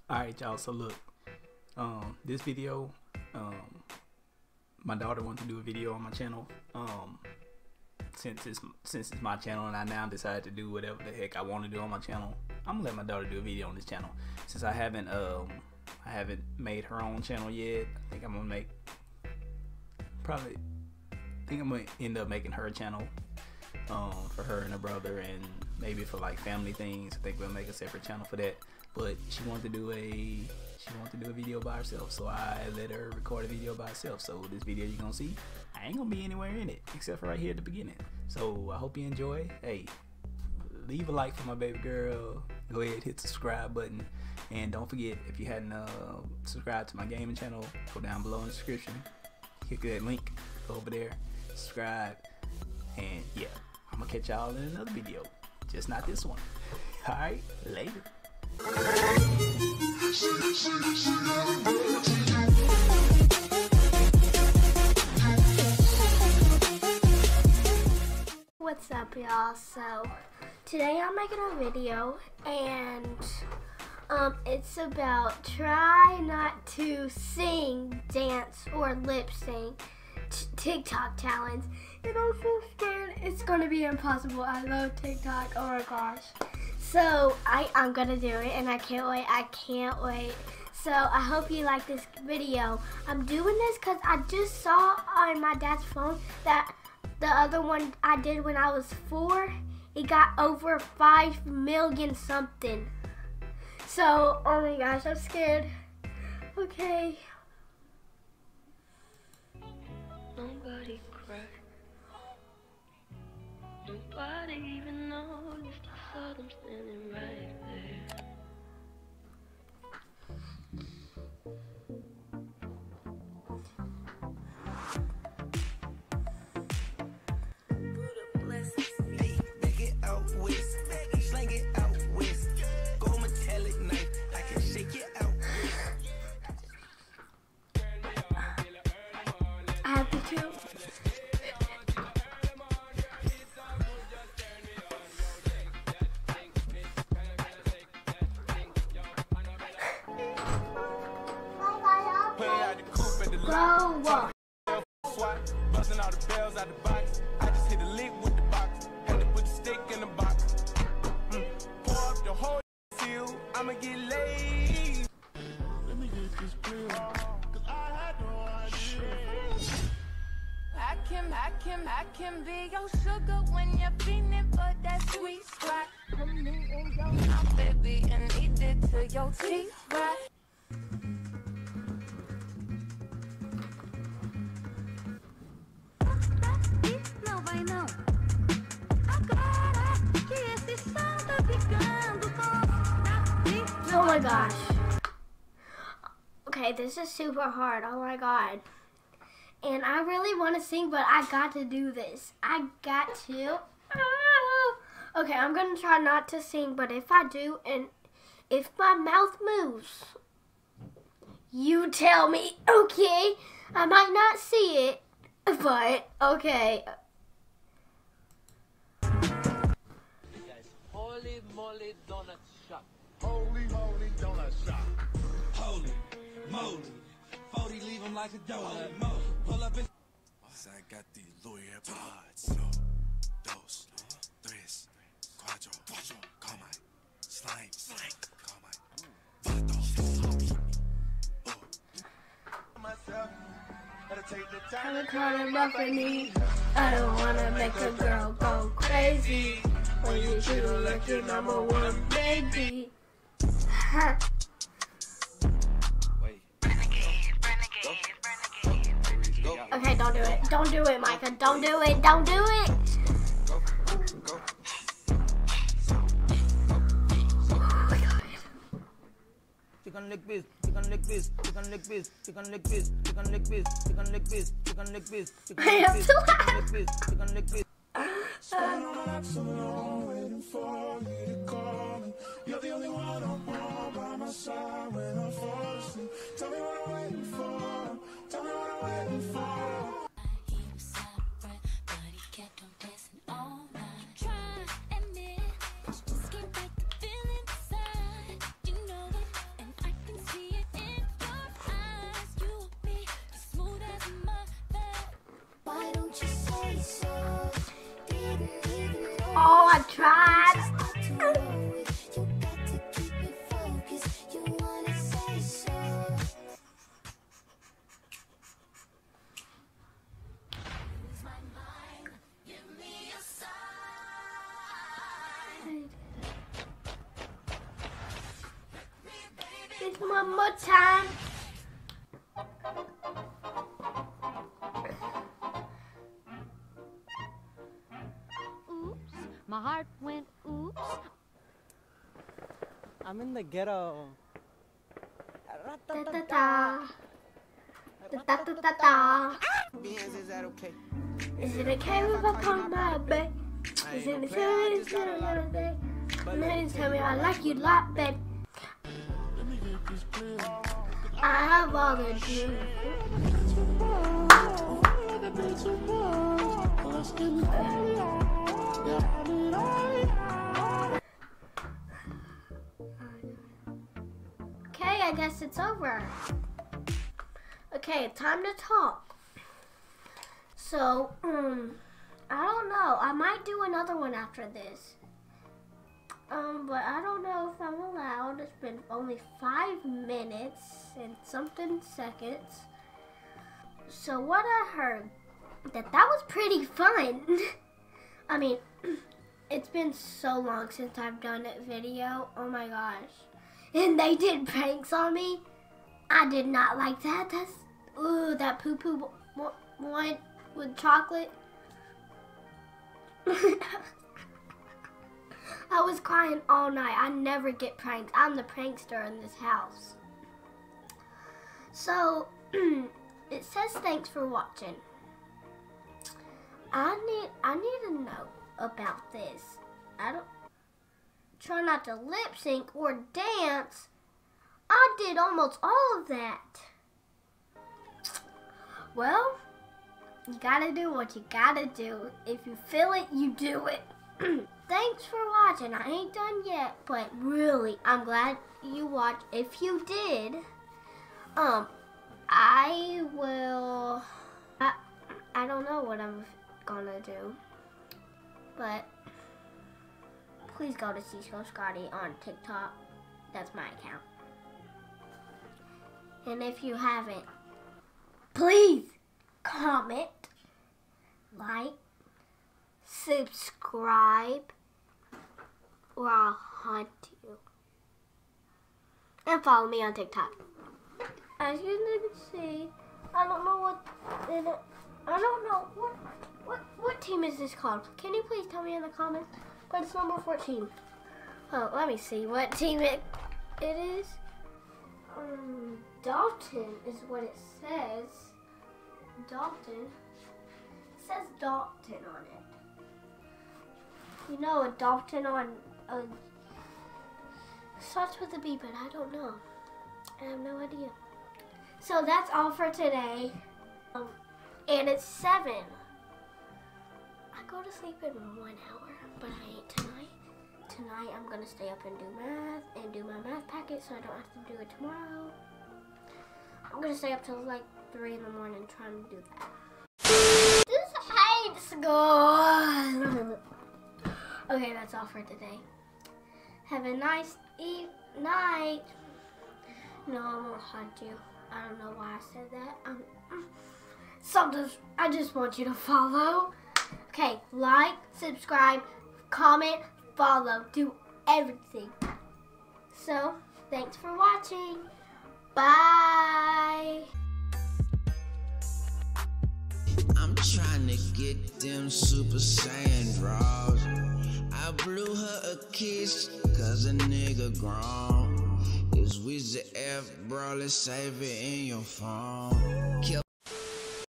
Alright, y'all, so look, this video, my daughter wants to do a video on my channel. Since it's my channel and I now decided to do whatever the heck I want to do on my channel, I'm gonna let my daughter do a video on this channel. Since I haven't made her own channel yet, I think I'm gonna end up making her a channel for her and her brother, and maybe for like family things. I think we'll make a separate channel for that. But she wanted to do a video by herself, so I let her record a video by herself. So this video you're gonna see, I ain't gonna be anywhere in it except for right here at the beginning. So I hope you enjoy. Hey, leave a like for my baby girl. Go ahead, hit the subscribe button, and don't forget, if you hadn't subscribed to my gaming channel, go down below in the description. Click that link, go over there, subscribe, and yeah, I'm gonna catch y'all in another video, just not this one. All right, later. What's up, y'all? So today I'm making a video, and it's about try not to sing, dance, or lip sync TikTok challenge. And I'm so scared it's gonna be impossible. I love TikTok. Oh my gosh. So I'm gonna do it, and I can't wait. So I hope you like this video. I'm doing this because I just saw on my dad's phone that the other one I did when I was 4, it got over 5 million something. So, oh my gosh, I'm scared. Okay. Nobody cried. Nobody even noticed. I saw them standing right there. Make it out west, slang it out west. Go metallic knife, I can shake it out. I have to do. Go. Busting all the bells out the box. I just hit a lick with the box. Had to put the stick in the box. Pour up the whole seal. I'ma get laid. Let me get this clear. Cause I had no idea. I can be your sugar when you're feeling for that sweet spot. Put me in your mouth, baby, and eat it till your teeth rot. Não vai não. Agora que esse som tá ficando bom. Oh my gosh. Okay, this is super hard. Oh my god. And I really want to sing, but I got to do this. I got to. Okay, I'm going to try not to sing, but if I do, and if my mouth moves, you tell me, okay? I might not see it, but okay. Holy moly donut shop. Holy moly donut shop. Holy moly. 40 leave him like a donut. Pull up and I got the lawyer pods. 1, 2, 3, 4, come on. Slime. Come on. Myself. Gotta take the time I'm calling Muffiny. I don't want to make a girl go crazy. When you shoot like your number one baby. Okay, don't do it. Don't do it, Micah. Don't do it. Don't do it. Oh my god. Chicken leg piece, chicken leg piece, chicken leg piece, chicken leg piece, chicken leg piece, chicken leg piece, chicken leg piece, chicken I leg have piece, to chicken leg piece, chicken leg piece. so long waiting for you to call me. You're the only one I want by my side when I fall asleep. Tell me what I'm waiting for. Tell me what I'm waiting for. He was out of breath, but he kept on dancing all night. Try and admit, just can't break the feeling inside. You know it, and I this one more time. Oops, my heart went oops. I'm in the ghetto. Da da da. Da da da da da. Is that okay? Is it okay if I call my babe? Is it okay if I call my babe? And then tell me I like you a lot, babe. I have all the juice. Okay, I guess it's over. Okay, time to talk. So, I don't know. I might do another one after this. But I don't know if I'm allowed. It's been only 5 minutes and something seconds. So what I heard, that was pretty fun. I mean, it's been so long since I've done a video. Oh my gosh. And they did pranks on me. I did not like that. That's, ooh, that poo-poo one with chocolate. I was crying all night. I never get pranked. I'm the prankster in this house. So, it says thanks for watching. I need to know about this. I don't try not to lip sync or dance. I did almost all of that. Well, you gotta do what you gotta do. If you feel it, you do it. Thanks for watching. I ain't done yet, but really, I'm glad you watched. If you did, I will, I don't know what I'm gonna do, but please go to Cisco Scotty on TikTok. That's my account. And if you haven't, please comment, like, subscribe, or I'll hunt you. And follow me on TikTok. As you can see, I don't know what team is this called. Can you please tell me in the comments? But it's number 14. Oh, let me see what team it is. Dalton is what it says. Dalton. It says Dalton on it. You know, a Dalton on starts with a B, but I don't know. I have no idea. So that's all for today. And it's 7. I go to sleep in 1 hour, but I ain't tonight. Tonight I'm gonna stay up and do math and do my math packet so I don't have to do it tomorrow. I'm gonna stay up till like 3 in the morning trying to do that. This hate school. Okay, that's all for today. Have a nice night. No, I won't hunt you. I don't know why I said that. Sometimes I just want you to follow. Okay, like, subscribe, comment, follow, do everything. So, thanks for watching. Bye. I'm trying to get them Super Saiyan draws. I blew her a kiss, cause a nigga grown. Is Wizard F, bro, let's save it in your phone.